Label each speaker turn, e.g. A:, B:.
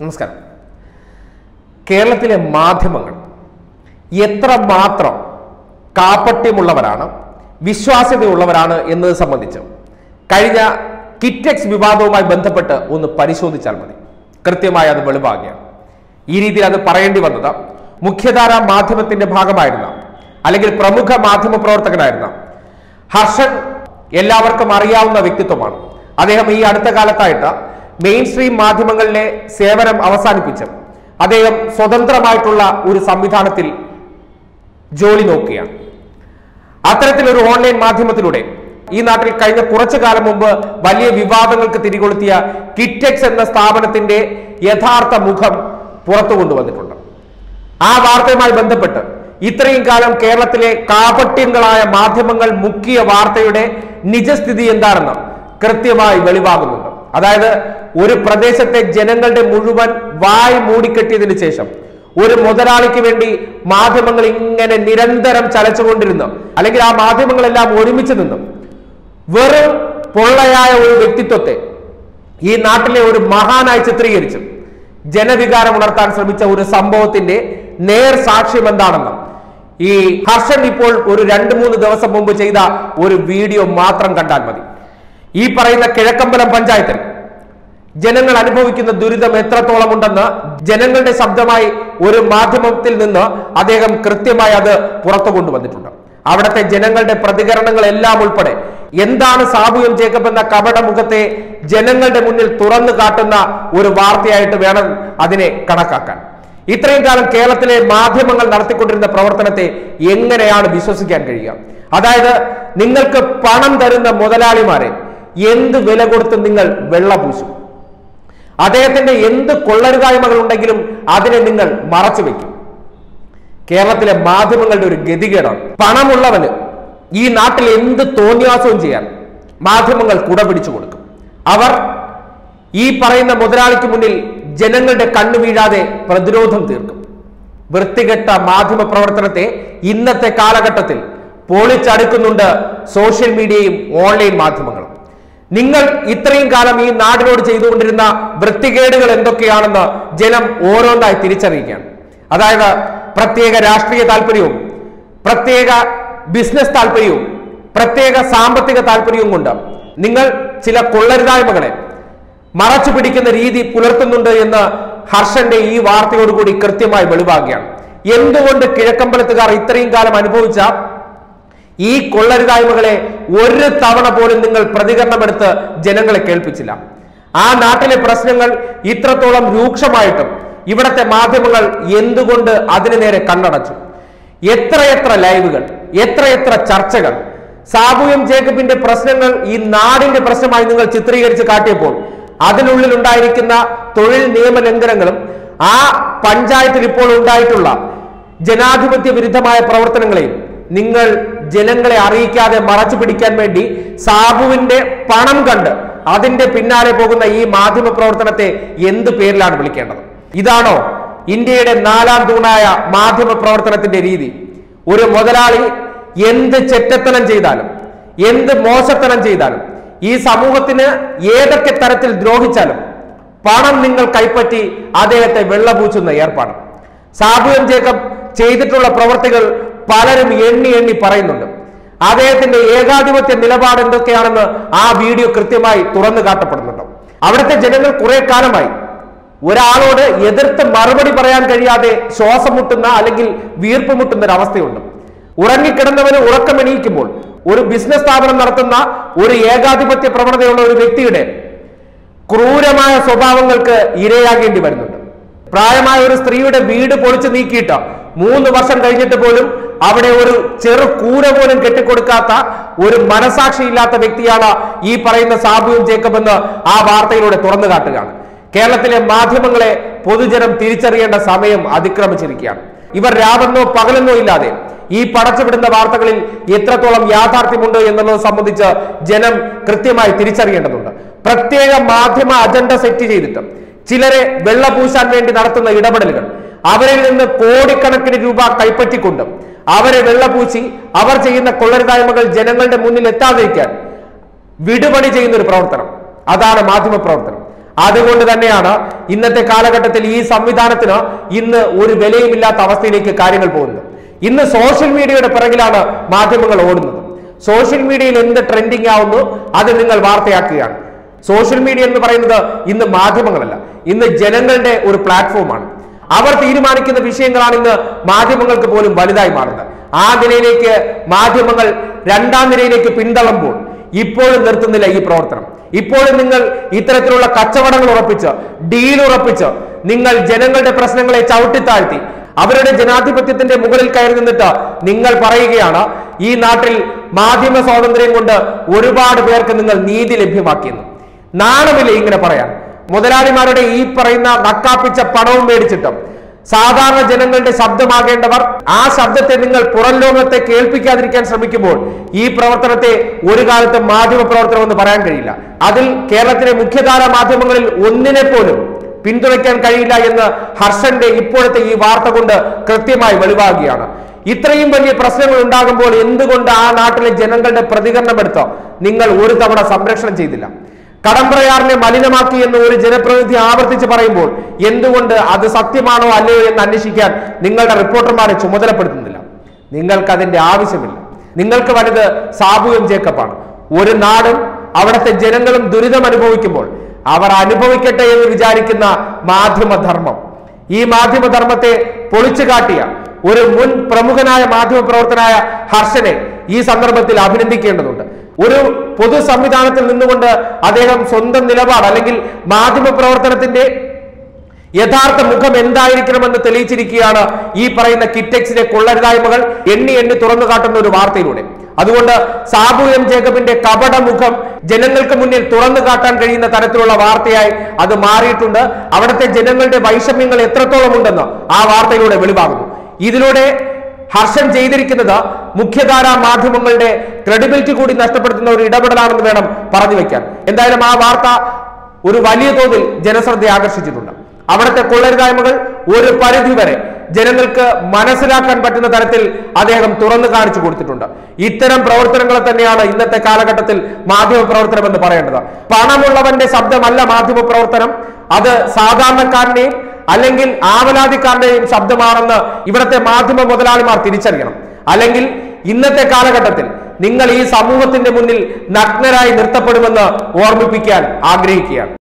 A: നമസ്കാരം. കേരളത്തിലെ മാധ്യമങ്ങൾ എത്രമാത്രം കാപട്യമുള്ളവരാണ്, വിശ്വാസ്യതയുള്ളവരാണ് എന്നത് സംബന്ധിച്ച് കഴിഞ്ഞ കിറ്റെക്സ് വിവാദവുമായി ബന്ധപ്പെട്ട് ഒന്ന് പരിശോധിച്ചാൽ മതി. കൃത്യമായി അത് വെളിവാകുകയാണ്. ഈ രീതിയിൽ അത് പറയേണ്ടി വന്നത് മുഖ്യധാരാ മാധ്യമത്തിന്റെ ഭാഗമായിരുന്ന അല്ലെങ്കിൽ പ്രമുഖ മാധ്യമ പ്രവർത്തകനായിരുന്ന ഹർഷൻ എല്ലാവർക്കും അറിയാവുന്ന വ്യക്തിത്വമാണ്. അദ്ദേഹം ഈ അടുത്ത കാലത്തായിട്ട് മെയിൻ സ്ട്രീം മാധ്യമങ്ങളിലെ സേവനം അവസാനിപ്പിച്ച് അദ്ദേഹം സ്വതന്ത്രമായിട്ടുള്ള ഒരു സംവിധാനത്തിൽ ജോലി നോക്കുകയാണ്. അത്തരത്തിലൊരു ഓൺലൈൻ മാധ്യമത്തിലൂടെ ഈ നാട്ടിൽ കഴിഞ്ഞ കുറച്ചു കാലം മുമ്പ് വലിയ വിവാദങ്ങൾക്ക് തിരികൊളുത്തിയ കിറ്റെക്സ് എന്ന സ്ഥാപനത്തിന്റെ യഥാർത്ഥ മുഖം പുറത്തു കൊണ്ടുവന്നിട്ടുണ്ട്. ആ വാർത്തയുമായി ബന്ധപ്പെട്ട് ഇത്രയും കാലം കേരളത്തിലെ കാപട്യങ്ങളായ മാധ്യമങ്ങൾ മുക്കിയ വാർത്തയുടെ നിജസ്ഥിതി എന്താണെന്ന് കൃത്യമായി വെളിവാകുന്നുണ്ട്. അതായത് ഒരു പ്രദേശത്തെ ജനങ്ങളുടെ മുഴുവൻ വായ് മൂടിക്കെട്ടിയതിനു ശേഷം ഒരു മുതലാളിക്ക് വേണ്ടി മാധ്യമങ്ങൾ ഇങ്ങനെ നിരന്തരം ചലച്ചുകൊണ്ടിരുന്നു, അല്ലെങ്കിൽ ആ മാധ്യമങ്ങളെല്ലാം ഒരുമിച്ച് നിന്നു വെറും പൊള്ളയായ ഒരു വ്യക്തിത്വത്തെ ഈ നാട്ടിലെ ഒരു മഹാനായി ചിത്രീകരിച്ചു ജനവികാരം ഉണർത്താൻ ശ്രമിച്ച ഒരു സംഭവത്തിന്റെ നേർ സാക്ഷ്യം എന്താണെന്ന് ഈ ഹർഷൻ ഇപ്പോൾ ഒരു 2-3 ദിവസം മുമ്പ് ചെയ്ത ഒരു വീഡിയോ മാത്രം കണ്ടാൽ മതി. ഈ പറയുന്ന കിഴക്കമ്പലം പഞ്ചായത്തിൽ ജനങ്ങൾ അനുഭവിക്കുന്ന ദുരിതം എത്രത്തോളം ഉണ്ടെന്ന് ജനങ്ങളുടെ ശബ്ദമായി ഒരു മാധ്യമത്തിൽ നിന്ന് അദ്ദേഹം കൃത്യമായി അത് പുറത്തു കൊണ്ടുവന്നിട്ടുണ്ട്. അവിടുത്തെ ജനങ്ങളുടെ പ്രതികരണങ്ങളെല്ലാം ഉൾപ്പെടെ എന്താണ് സാബു എം ജേക്കബ് എന്ന കപട മുഖത്തെ ജനങ്ങളുടെ മുന്നിൽ തുറന്നു കാട്ടുന്ന ഒരു വാർത്തയായിട്ട് വേണം അതിനെ കണക്കാക്കാൻ. ഇത്രയും കാലം കേരളത്തിലെ മാധ്യമങ്ങൾ നടത്തിക്കൊണ്ടിരുന്ന പ്രവർത്തനത്തെ എങ്ങനെയാണ് വിശ്വസിക്കാൻ കഴിയുക? അതായത് നിങ്ങൾക്ക് പണം തരുന്ന മുതലാളിമാരെ എന്ത് വില കൊടുത്ത് നിങ്ങൾ വെള്ളപൂശും, അദ്ദേഹത്തിന്റെ എന്ത് കൊള്ളരുതായ്മകൾ ഉണ്ടെങ്കിലും അതിനെ നിങ്ങൾ മറച്ചു വെക്കും. കേരളത്തിലെ മാധ്യമങ്ങളുടെ ഒരു ഗതികേടാണ്. പണമുള്ളവന് ഈ നാട്ടിൽ എന്ത് തോന്നിയാസവും ചെയ്യാൻ മാധ്യമങ്ങൾ കുട പിടിച്ചു കൊടുക്കും. അവർ ഈ പറയുന്ന മുതലാളിക്ക് മുന്നിൽ ജനങ്ങളുടെ കണ്ണു വീഴാതെ പ്രതിരോധം തീർക്കും. വൃത്തികെട്ട മാധ്യമ പ്രവർത്തനത്തെ ഇന്നത്തെ കാലഘട്ടത്തിൽ പൊളിച്ചടുക്കുന്നുണ്ട് സോഷ്യൽ മീഡിയയും ഓൺലൈൻ മാധ്യമങ്ങളും. നിങ്ങൾ ഇത്രയും കാലം ഈ നാടിനോട് ചെയ്തുകൊണ്ടിരുന്ന വൃത്തികേടുകൾ എന്തൊക്കെയാണെന്ന് ജനം ഓരോന്നായി തിരിച്ചറിയുകയാണ്. അതായത് പ്രത്യേക രാഷ്ട്രീയ താല്പര്യവും പ്രത്യേക ബിസിനസ് താല്പര്യവും പ്രത്യേക സാമ്പത്തിക താല്പര്യവും കൊണ്ട് നിങ്ങൾ ചില കൊള്ളരുതായ്മകളെ മറച്ചു പിടിക്കുന്ന രീതി പുലർത്തുന്നുണ്ട് എന്ന് ഹർഷന്റെ ഈ വാർത്തയോടുകൂടി കൃത്യമായി വെളിവാകുകയാണ്. എന്തുകൊണ്ട് കിഴക്കമ്പലത്തുകാർ ഇത്രയും കാലം അനുഭവിച്ച ഈ കൊള്ളരുതായ്മകളെ ഒരു തവണ പോലും നിങ്ങൾ പ്രതികരണമെടുത്ത് ജനങ്ങളെ കേൾപ്പിച്ചില്ല? ആ നാട്ടിലെ പ്രശ്നങ്ങൾ ഇത്രത്തോളം രൂക്ഷമായിട്ടും ഇവിടത്തെ മാധ്യമങ്ങൾ എന്തുകൊണ്ട് അതിനു നേരെ കണ്ണടച്ചു? എത്രയെത്ര ലൈവുകൾ, എത്രയെത്ര ചർച്ചകൾ. സാബു എം ജേക്കബിന്റെ പ്രശ്നങ്ങൾ ഈ നാടിന്റെ പ്രശ്നമായി നിങ്ങൾ ചിത്രീകരിച്ച് കാട്ടിയപ്പോൾ അതിനുള്ളിൽ ഉണ്ടായിരിക്കുന്ന തൊഴിൽ നിയമ ലംഘനങ്ങളും ആ പഞ്ചായത്തിൽ ഇപ്പോൾ ഉണ്ടായിട്ടുള്ള ജനാധിപത്യ വിരുദ്ധമായ പ്രവർത്തനങ്ങളെയും നിങ്ങൾ ജനങ്ങളെ അറിയിക്കാതെ മറച്ചു പിടിക്കാൻ വേണ്ടി സാബുവിന്റെ പണം കണ്ട് അതിന്റെ പിന്നാലെ പോകുന്ന ഈ മാധ്യമ പ്രവർത്തനത്തെ എന്ത് പേരിലാണ് വിളിക്കേണ്ടത്? ഇതാണോ ഇന്ത്യയുടെ 4ാം തൂണായ മാധ്യമ പ്രവർത്തനത്തിന്റെ രീതി? ഒരു മുതലാളി എന്ത് ചെറ്റത്തനം ചെയ്താലും എന്ത് മോശത്തനം ചെയ്താലും ഈ സമൂഹത്തിന് ഏതൊക്കെ തരത്തിൽ ദ്രോഹിച്ചാലും പണം നിങ്ങൾ കൈപ്പറ്റി അദ്ദേഹത്തെ വെള്ളപൂച്ചുന്ന ഏർപ്പാട്. സാബു എം ജേക്കബ് ചെയ്തിട്ടുള്ള പ്രവർത്തികൾ പലരും എണ്ണി പറയുന്നുണ്ട്. അദ്ദേഹത്തിന്റെ ഏകാധിപത്യ നിലപാട് എന്തൊക്കെയാണെന്ന് ആ വീഡിയോ കൃത്യമായി തുറന്നു കാട്ടപ്പെടുന്നുണ്ട്. അവിടുത്തെ ജനങ്ങൾ കുറെ കാലമായി ഒരാളോട് എതിർത്ത് മറുപടി പറയാൻ കഴിയാതെ ശ്വാസം മുട്ടുന്ന അല്ലെങ്കിൽ വീർപ്പ് മുട്ടുന്ന ഒരു അവസ്ഥയുണ്ട്. ഉറങ്ങിക്കിടന്നവന് ഉറക്കമെണീക്കുമ്പോൾ ഒരു ബിസിനസ് സ്ഥാപനം നടത്തുന്ന ഒരു ഏകാധിപത്യ പ്രവണതയുള്ള ഒരു വ്യക്തിയുടെ ക്രൂരമായ സ്വഭാവങ്ങൾക്ക് ഇരയാകേണ്ടി വരുന്നുണ്ട്. പ്രായമായ ഒരു സ്ത്രീയുടെ വീട് പൊളിച്ചു നീക്കിയിട്ട് 3 വർഷം കഴിഞ്ഞിട്ട് പോലും അവിടെ ഒരു ചെറു കൂര പോലും കെട്ടിക്കൊടുക്കാത്ത ഒരു മനസാക്ഷിയില്ലാത്ത വ്യക്തിയാണ് ഈ പറയുന്ന സാബു എം ജേക്കബ് എന്ന് ആ വാർത്തയിലൂടെ തുറന്നു കാട്ടുകയാണ്. കേരളത്തിലെ മാധ്യമങ്ങളെ പൊതുജനം തിരിച്ചറിയേണ്ട സമയം അതിക്രമിച്ചിരിക്കുകയാണ്. ഇവർ രാവെന്നോ പകലെന്നോ ഇല്ലാതെ ഈ പടച്ചുവിടുന്ന വാർത്തകളിൽ എത്രത്തോളം യാഥാർത്ഥ്യമുണ്ട് എന്നുള്ളത് സംബന്ധിച്ച് ജനം കൃത്യമായി തിരിച്ചറിയേണ്ടതുണ്ട്. പ്രത്യേക മാധ്യമ അജണ്ട സെറ്റ് ചെയ്തിട്ട് ചിലരെ വെള്ളപൂശാൻ വേണ്ടി നടത്തുന്ന ഇടപെടലുകൾ, അവരിൽ നിന്ന് കോടിക്കണക്കിന് രൂപ കൈപ്പറ്റിക്കൊണ്ട് അവരെ വെള്ളപൂശി അവർ ചെയ്യുന്ന കൊള്ളരുതായ്മകൾ ജനങ്ങളുടെ മുന്നിൽ എത്താതിരിക്കാൻ വിടുപണി ചെയ്യുന്ന ഒരു പ്രവർത്തനം, അതാണ് മാധ്യമ പ്രവർത്തനം. അതുകൊണ്ട് തന്നെയാണ് ഇന്നത്തെ കാലഘട്ടത്തിൽ ഈ സംവിധാനത്തിന് ഇന്ന് ഒരു വിലയുമില്ലാത്ത അവസ്ഥയിലേക്ക് കാര്യങ്ങൾ പോകുന്നത്. ഇന്ന് സോഷ്യൽ മീഡിയയുടെ പിറകിലാണ് മാധ്യമങ്ങൾ ഓടുന്നത്. സോഷ്യൽ മീഡിയയിൽ എന്ത് ട്രെൻഡിങ് ആവുന്നു അത് നിങ്ങൾ വാർത്തയാക്കുകയാണ്. സോഷ്യൽ മീഡിയ എന്ന് പറയുന്നത് ഇന്ന് മാധ്യമങ്ങളല്ല, ഇന്ന് ജനങ്ങളുടെ ഒരു പ്ലാറ്റ്ഫോമാണ്. അവർ തീരുമാനിക്കുന്ന വിഷയങ്ങളാണ് ഇന്ന് മാധ്യമങ്ങൾക്ക് പോലും വലുതായി മാറുന്നത്. ആ നിലയിലേക്ക് മാധ്യമങ്ങൾ രണ്ടാം നിലയിലേക്ക് പിന്തള്ളുമ്പോൾ ഇപ്പോഴും നിർത്തുന്നില്ല ഈ പ്രവർത്തനം. ഇപ്പോഴും നിങ്ങൾ ഇത്തരത്തിലുള്ള കച്ചവടങ്ങൾ ഉറപ്പിച്ച്, ഡീൽ ഉറപ്പിച്ച്, നിങ്ങൾ ജനങ്ങളുടെ പ്രശ്നങ്ങളെ ചവിട്ടിത്താഴ്ത്തി അവരുടെ ജനാധിപത്യത്തിന്റെ മുകളിൽ കയറി നിന്നിട്ട് നിങ്ങൾ പറയുകയാണ് ഈ നാട്ടിൽ മാധ്യമ സ്വാതന്ത്ര്യം കൊണ്ട് ഒരുപാട് പേർക്ക് നിങ്ങൾ നീതി ലഭ്യമാക്കിയെന്ന്. നാണമില്ലേ ഇങ്ങനെ പറയാൻ? മുതലാളിമാരുടെ ഈ പറയുന്ന നക്കാപ്പിച്ച പണവും മേടിച്ചിട്ടും സാധാരണ ജനങ്ങളുടെ ശബ്ദമാകേണ്ടവർ ആ ശബ്ദത്തെ നിങ്ങൾ പുറം ലോകത്തെ കേൾപ്പിക്കാതിരിക്കാൻ ശ്രമിക്കുമ്പോൾ ഈ പ്രവർത്തനത്തെ ഒരു കാലത്ത് മാധ്യമ പ്രവർത്തനം എന്ന് പറയാൻ കഴിയില്ല. അതിൽ കേരളത്തിലെ മുഖ്യധാരാ മാധ്യമങ്ങളിൽ ഒന്നിനെ പോലും പിന്തുണയ്ക്കാൻ കഴിയില്ല എന്ന് ഹർഷന്റെ ഇപ്പോഴത്തെ ഈ വാർത്ത കൊണ്ട് കൃത്യമായി വെളിവാകുകയാണ്. ഇത്രയും വലിയ പ്രശ്നങ്ങൾ ഉണ്ടാകുമ്പോൾ എന്തുകൊണ്ട് ആ നാട്ടിലെ ജനങ്ങളുടെ പ്രതികരണം എടുത്തോ നിങ്ങൾ ഒരു തവണ സംരക്ഷണം ചെയ്തില്ല? കടമ്പ്രയാറിനെ മലിനമാക്കി എന്ന് ഒരു ജനപ്രതിനിധി ആവർത്തിച്ച് പറയുമ്പോൾ എന്തുകൊണ്ട് അത് സത്യമാണോ അല്ലയോ എന്ന് അന്വേഷിക്കാൻ നിങ്ങളുടെ റിപ്പോർട്ടർമാരെ ചുമതലപ്പെടുത്തുന്നില്ല? നിങ്ങൾക്ക് അതിന്റെ ആവശ്യമില്ല. നിങ്ങൾക്ക് വലുത് സാബു എം ജേക്കബാണ്. ഒരു നാടും അവിടുത്തെ ജനങ്ങളും ദുരിതം അനുഭവിക്കുമ്പോൾ അവർ അനുഭവിക്കട്ടെ എന്ന് വിചാരിക്കുന്ന മാധ്യമധർമ്മം, ഈ മാധ്യമധർമ്മത്തെ പൊളിച്ചു കാട്ടിയ ഒരു മുൻ പ്രമുഖനായ മാധ്യമ പ്രവർത്തനായ ഹർഷനെ ഈ സന്ദർഭത്തിൽ അഭിനന്ദിക്കേണ്ടതുണ്ട്. ഒരു പൊതു സംവിധാനത്തിൽ നിന്നുകൊണ്ട് അദ്ദേഹം സ്വന്തം നിലപാട് അല്ലെങ്കിൽ മാധ്യമ പ്രവർത്തനത്തിന്റെ യഥാർത്ഥ മുഖം എന്തായിരിക്കണമെന്ന് തെളിയിച്ചിരിക്കുകയാണ് ഈ പറയുന്ന കിറ്റെക്സിലെ കൊള്ളരുതായ്മകൾ എണ്ണി എണ്ണി തുറന്നു കാട്ടുന്ന ഒരു വാർത്തയിലൂടെ. അതുകൊണ്ട് സാബു എം ജേക്കബിന്റെ കപട മുഖം ജനങ്ങൾക്ക് മുന്നിൽ തുറന്നു കാട്ടാൻ കഴിയുന്ന തരത്തിലുള്ള വാർത്തയായി അത് മാറിയിട്ടുണ്ട്. അവിടുത്തെ ജനങ്ങളുടെ വൈഷമ്യങ്ങൾ എത്രത്തോളം ഉണ്ടെന്ന് ആ വാർത്തയിലൂടെ വെളിവാകുന്നു. ഇതിലൂടെ ഹർഷൻ ചെയ്തിരിക്കുന്നത് മുഖ്യധാരാ മാധ്യമങ്ങളുടെ ക്രെഡിബിലിറ്റി കൂടി നഷ്ടപ്പെടുത്തുന്ന ഒരു ഇടപെടലാണെന്ന് വേണം പറഞ്ഞു വെക്കാൻ. എന്തായാലും ആ വാർത്ത ഒരു വലിയ തോതിൽ ജനശ്രദ്ധ ആകർഷിച്ചിട്ടുണ്ട്. അവിടുത്തെ കൊള്ളരുതായ്മകൾ ഒരു പരിധി വരെ ജനങ്ങൾക്ക് മനസ്സിലാക്കാൻ പറ്റുന്ന തരത്തിൽ അദ്ദേഹം തുറന്നു കാണിച്ചു കൊടുത്തിട്ടുണ്ട്. ഇത്തരം പ്രവർത്തനങ്ങളെ തന്നെയാണ് ഇന്നത്തെ കാലഘട്ടത്തിൽ മാധ്യമ പ്രവർത്തനം എന്ന് പറയേണ്ടത്. പണമുള്ളവന്റെ ശബ്ദമല്ല മാധ്യമ പ്രവർത്തനം, അത് സാധാരണക്കാരനെയും അല്ലെങ്കിൽ ആവലാതിക്കാരന്റെയും ശബ്ദമാണെന്ന് ഇവിടുത്തെ മാധ്യമ മുതലാളിമാർ തിരിച്ചറിയണം. അല്ലെങ്കിൽ ഇന്നത്തെ കാലഘട്ടത്തിൽ നിങ്ങൾ ഈ സമൂഹത്തിന്റെ മുന്നിൽ നഗ്നരായി നിർത്തപ്പെടുമെന്ന് ഓർമ്മിപ്പിക്കാൻ ആഗ്രഹിക്കുകയാണ്.